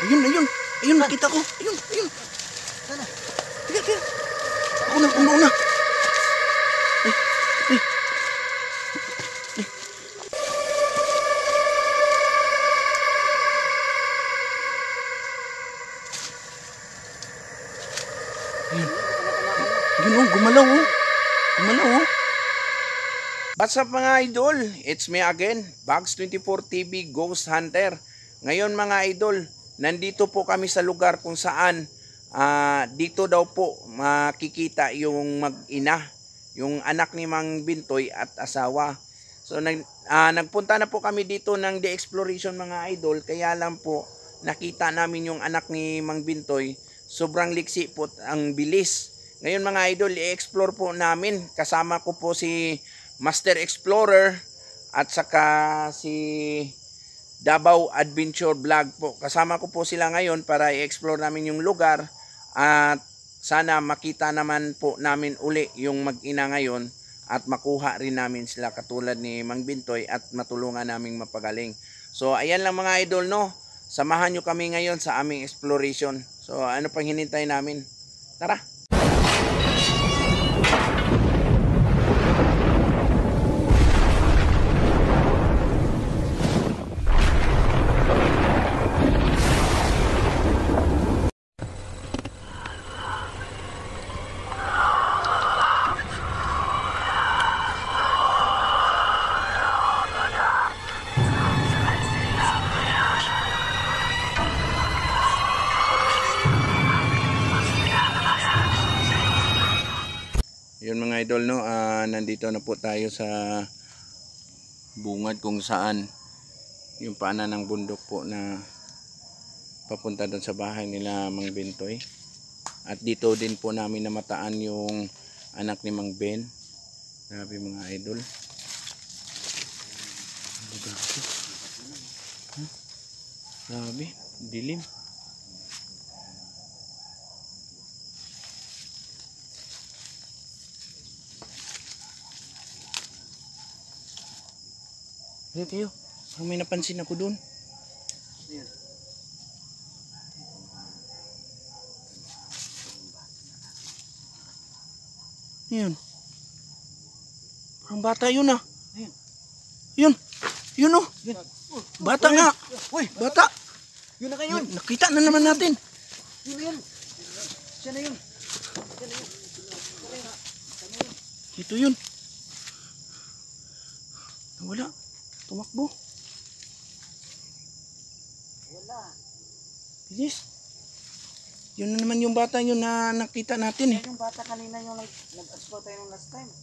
Ayun, ayun. Ayun, nakita ko. Ayun, ayun. Sana. Tiga, tiga. Ako na, una. Ay, ay. Ayun. Yun oh, gumalaw oh. Gumalaw oh. What's up mga idol? It's me again, Bags24 TV Ghost Hunter. Ngayon mga idol, nandito po kami sa lugar kung saan dito daw po makikita yung mag-ina, yung anak ni Mang Bintoy at asawa. So nagpunta na po kami dito ng de-exploration mga idol, kaya lang po nakita namin yung anak ni Mang Bintoy. Sobrang liksi po ang bilis. Ngayon mga idol, i-explore po namin. Kasama ko po si Master Explorer at saka si Davao Adventure Vlog po. Kasama ko po sila ngayon para i-explore namin yung lugar at sana makita naman po namin uli yung mag-ina ngayon at makuha rin namin sila katulad ni Mang Bintoy at matulungan naming mapagaling. So ayan lang mga idol no. Samahan nyo kami ngayon sa aming exploration. So ano pang hinintay namin? Tara! Yun mga idol no, nandito na po tayo sa bungad kung saan yung paanan ng bundok po na papunta doon sa bahay nila Mang Bintoy. At dito din po namin namataan yung anak ni Mang Ben. Grabe mga idol. Grabe, dilim. Ayan kayo, parang may napansin ako doon. Ayan. Ayan. Parang bata yun ah. Ayan. Yun. Yun oh. Ayan. Bata nga. Uy, Bata. yun na kayo. Nakita na naman natin. Yun na yun. Siya na yun. Siya na yun. Ito yun. Wala. Tumakbo. Wala. Bilis. Yun na naman yung bata yun na nakita natin eh. Yan yung bata kanina yung nag-aspo tayo nung last time.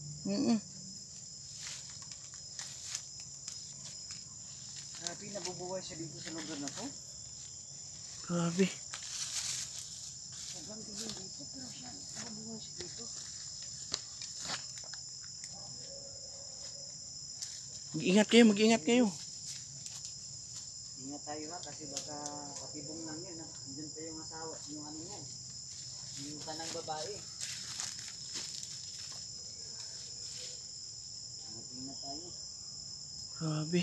Grabe, nabubuhay siya dito sa lugar na to. Grabe. Sobrang dilim dito pero siya nabubuhay siya dito. Mag-ingat kayo, mag-ingat kayo. Ingat tayo ha kasi baka patibong lang yun. Andyan pa yung asawa, yung ano yan. Yung kanang babae. Ingat tayo. Grabe.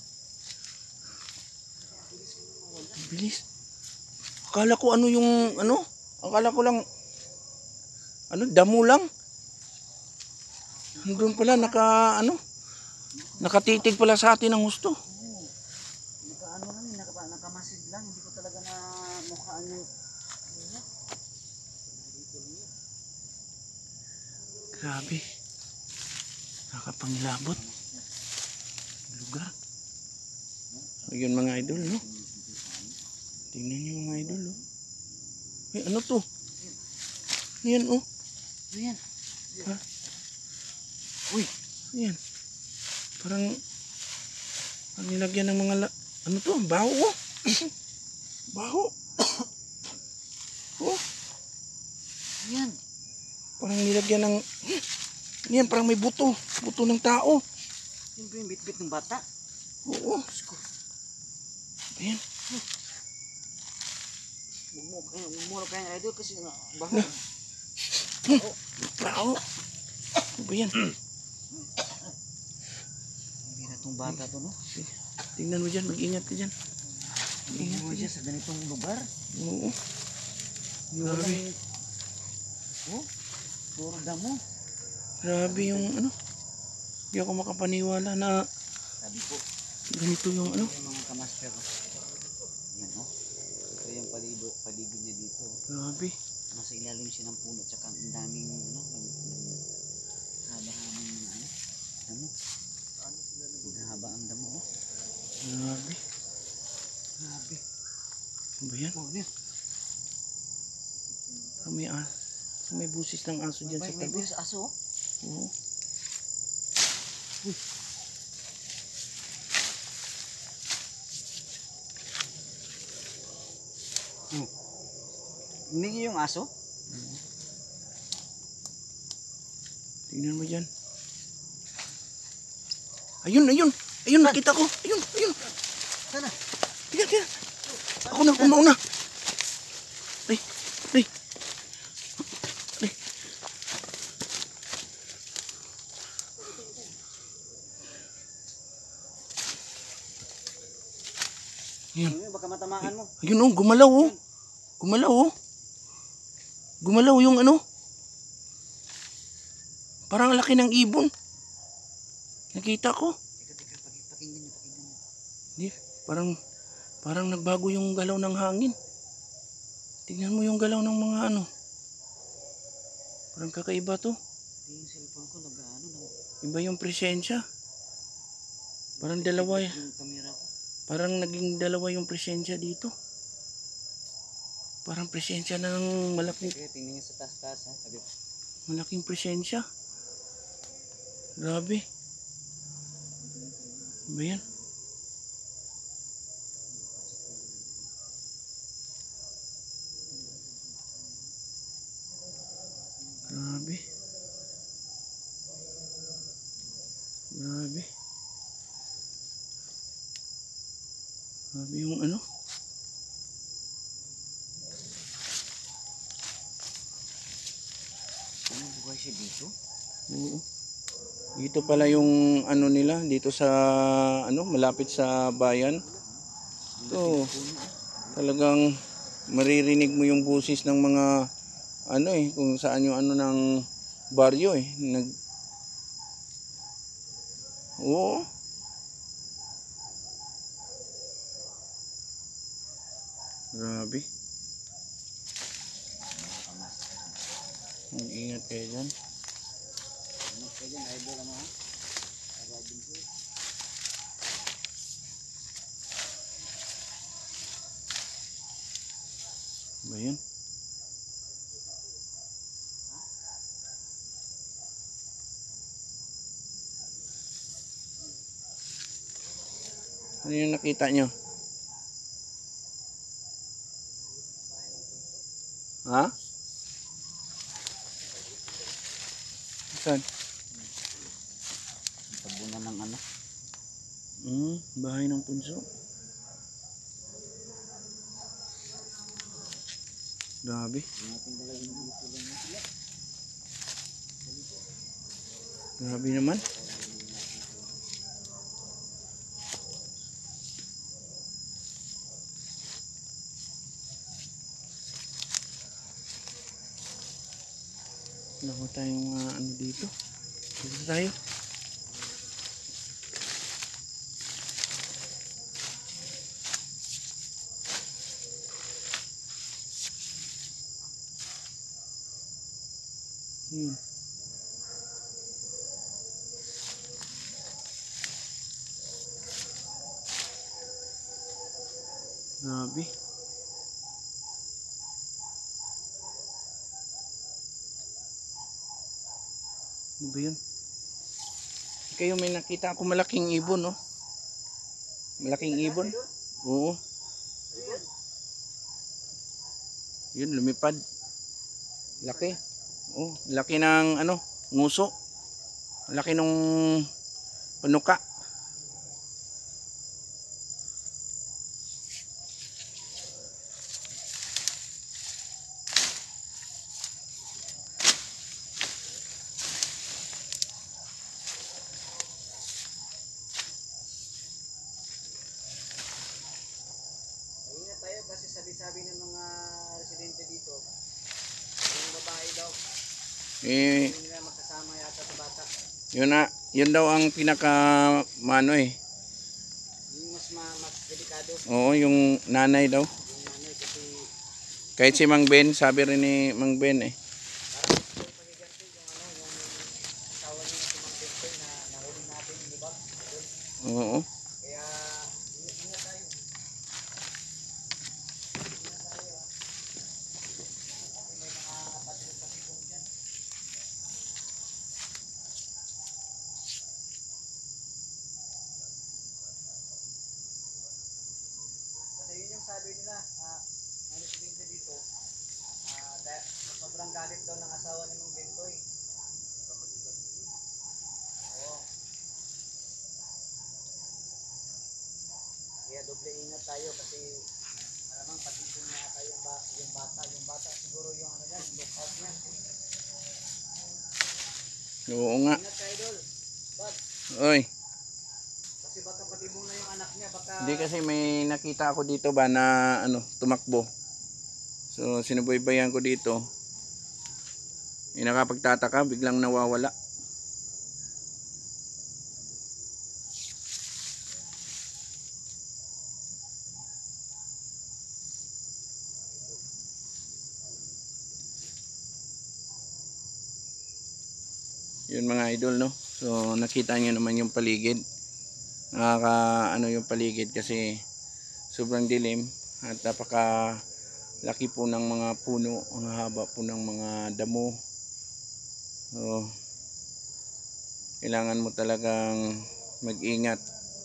Bilis. Akala ko ano yung ano? Akala ko lang ano, damo lang. Doon pala nakatitig pala sa atin ng husto. Oo. Naka-ano lang yun, nakamasid lang. Hindi ko talaga na mukhaan yung ano. Grabe. Nakapangilabot. Lugar. Ayun mga idol, no? Tingnan niyo mga idol, no? Eh, ano to? Ayan, oh. Ayan. Ha? Uy. Ayan. Parang nilagyan ng mga ano to? Baho, oh. Baho. Oh. Ayan. Parang nilagyan ng ayan, parang may buto. Buto ng tao. Yan ba yung bit-bit ng bata? Oo. Ayan. Huwag mo kayong idol kasi baho. Tao. Ano ba yan? Hindi na itong bata to, no? Tingnan mo dyan, mag-ingat ka dyan. Hindi mo siya sa ganitong lugar. Oo. Grabe. Grabe. Oh, puro damo. Grabe yung ano. Hindi ako makapaniwala na Sabi po, ganito yung ano. yung mga kamaster. Yan oh. Ito yung paligid niya dito. Grabe. Nasa ilalim siya ng puno tsaka ang daming ano, haba-haba ng ano, damo. Haba ang damo oh. Grabe. Grabe. Ano ba yan? Oh, yan. May busis ng aso dyan sa May tabi. bulis aso oh. Oo. Humingi yung aso? Tingnan mo dyan. Ayun, ayun. Ayun, nakita ko. Ayun, ayun. Sana. Tingnan, tingnan. Ako na, kumauna. Ay, ay. Ay. Ayun. Baka matamaan mo. Ayun oh, gumalaw oh. Gumalaw oh. Gumalaw yung ano. Parang laki ng ibon. Nakita ko. Teka, pakinggan niyo. Hindi, parang nagbago yung galaw ng hangin. Tingnan mo yung galaw ng mga ano. Parang kakaiba to. Yung cellphone ko nag-ano na. Iba yung presensya. Parang dalawa. Yung camera ko. Parang naging dalawa yung presensya dito. Parang presensya ng malaking Kaya tingnan niyo sa taas ha. Sabi ko. malaking presensya. Grabe. Ano ba yan? Grabe. Grabe. Grabe yung ano. Ano buhay siya dito? Oo. Dito pala yung ano nila, dito sa ano, malapit sa bayan. So, talagang maririnig mo yung busis ng mga ano kung saan yung ano ng baryo Oo. Grabe. Mag-ingat kayo dyan. Ano kayo dyan? Idol ano ha? Robin Hood. Ba yun? Ano yung nakita nyo? Ha? Saan? Tabunan ng ano? Bahay ng punso. Grabe. Hindi natin dalawin dito lang sila. Grabe naman. Wala ko tayong ano dito. Dito tayo. Yun. Grabe. Ano ba yun? Kayo may nakita ako malaking ibon, no? Malaking ibon? Oo. Yun, lumipad. Laki. Oh, laki ng ano, nguso. Laki nung panuka. kasi sabi-sabi ng mga residente dito, yung babae daw, Eh, hindi nila magkasama yata sa bata. yun daw ang pinaka mano eh. Yung mas delikado, Oo, yung nanay daw. yung nanay kasi Kahit si Mang Ben, sabi rin ni Mang Ben eh. parang yung pagiganti yung asawa niya na si Mang Victor na nahuli natin, di ba? Idol. Oo. Kaya, ingat tayo. Ingat tayo ah. Kasi may mga patibong dyan. Kasi yun yung sabi nila, mga residente dito, sobrang galit daw ng asawa ni Mang Bentoy. Oo. Kaya doble ingat tayo kasi malamang patipon na tayo yung bata. Yung bata siguro yung ano yan, lookout niya. Oo nga. Ingat ka, idol. Bad. Oy. Kasi baka patibong na yung anak niya, baka... Hindi kasi may nakita ako dito ba na ano, tumakbo. So sinubaybayan ko dito. Nakapagtataka, biglang nawawala. Yun mga idol, no. So nakita nyo naman yung paligid. Ano yung paligid kasi sobrang dilim at napaka laki po ng mga puno, ang haba po ng mga damo. So kailangan mo talagang mag-ingat.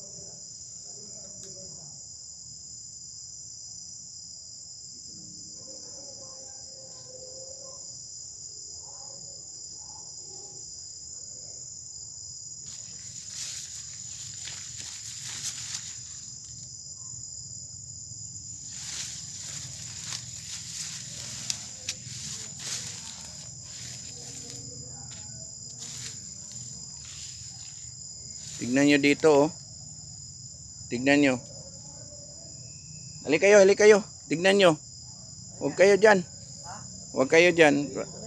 Tignan nyo dito, oh. Tignan nyo. Halik kayo. Tignan nyo. Huwag kayo dyan. Huwag kayo dyan.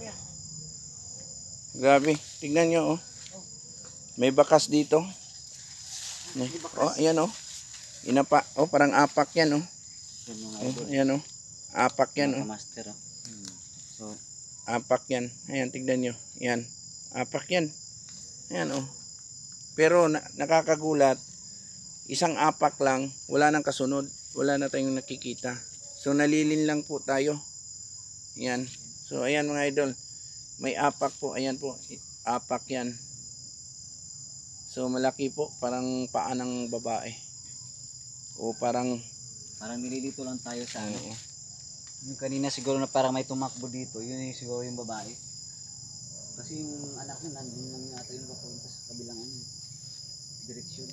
Grabe. Tignan nyo, oh. May bakas dito. Oh, ayan, oh. Inapa. Oh, parang apak yan, oh. Yan mga Oh, idol. ayan, oh. Apak yan, oh. Master, oh. So, Apak yan. Ayan, tignan nyo. Ayan. Apak yan. Ayan, oh. Pero nakakagulat, isang apak lang, wala nang kasunod, wala na tayong nakikita. So nalilin lang po tayo. Yan. So ayan mga idol, may apak po, ayan po, apak yan. So malaki po, parang paa ng babae. O parang nililito lang tayo sa ano. oo. Yung kanina siguro na parang may tumakbo dito, yun yung siguro yung babae. Kasi yung anak niya, nandun lang yata yung papunta sa kabilang direksyon.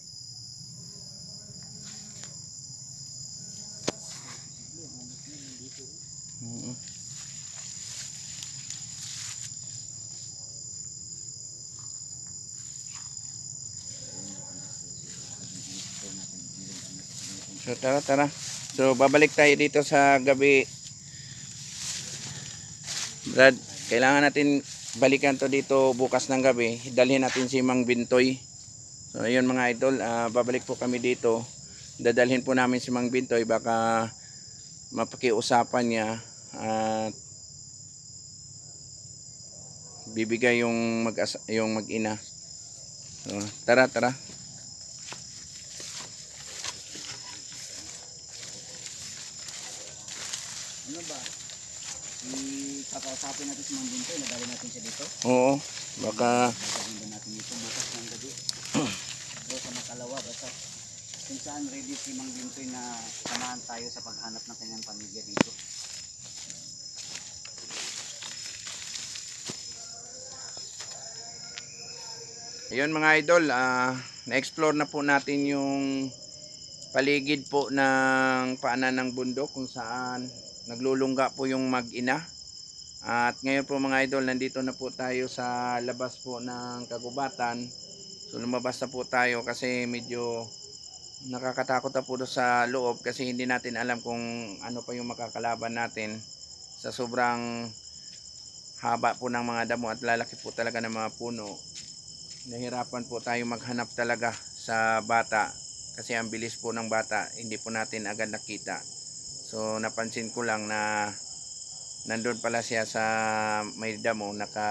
Oo. So tara. So babalik tayo dito sa gabi. Brad, kailangan natin balikan to dito bukas ng gabi. Dalhin natin si Mang Bintoy. So ayun mga idol, babalik po kami dito. Dadalhin po namin si Mang Bintoy, baka mapakiusapan niya at bibigay yung mag-ina. So tara. Ano ba? Kakausapin natin si Mang Bintoy, nadali natin siya dito. Oo, baka Dadalhin natin dito bukas ng gabi. O sa Makalawa, basta kung saan ready si Mang Bintoy na samahan tayo sa paghanap ng kanyang pamilya dito. ayun mga idol, na-explore na po natin yung paligid po ng paanan ng bundok kung saan naglulungga po yung mag-ina. At ngayon po mga idol, nandito na po tayo sa labas po ng kagubatan. So lumabas na po tayo kasi medyo nakakatakot na po doon sa loob kasi hindi natin alam kung ano pa yung makakalaban natin sa sobrang haba po ng mga damo at lalaki po talaga ng mga puno. Nahirapan po tayo maghanap talaga sa bata kasi ang bilis po ng bata, hindi po natin agad nakita. So napansin ko lang na nandun pala siya sa may damo,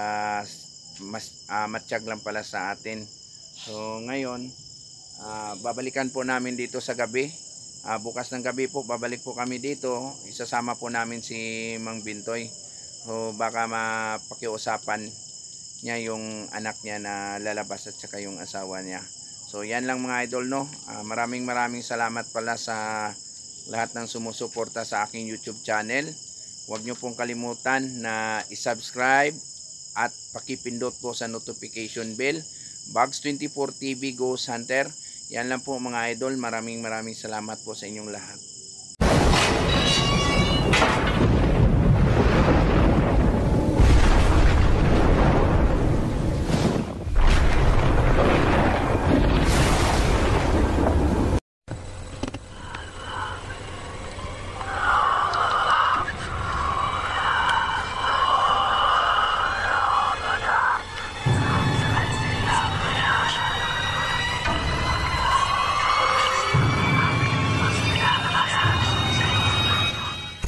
matsyag lang pala sa atin. So ngayon, babalikan po namin dito sa gabi. Bukas ng gabi po, babalik po kami dito. Isasama po namin si Mang Bintoy. So baka mapakiusapan niya yung anak niya na lalabas at saka yung asawa niya. So yan lang mga idol, no. Maraming salamat pala sa lahat ng sumusuporta sa aking YouTube channel. Huwag nyo pong kalimutan na i-subscribe at pakipindot po sa notification bell. Bugs 24 TV Ghost Hunter. Yan lang po mga idol. Maraming salamat po sa inyong lahat.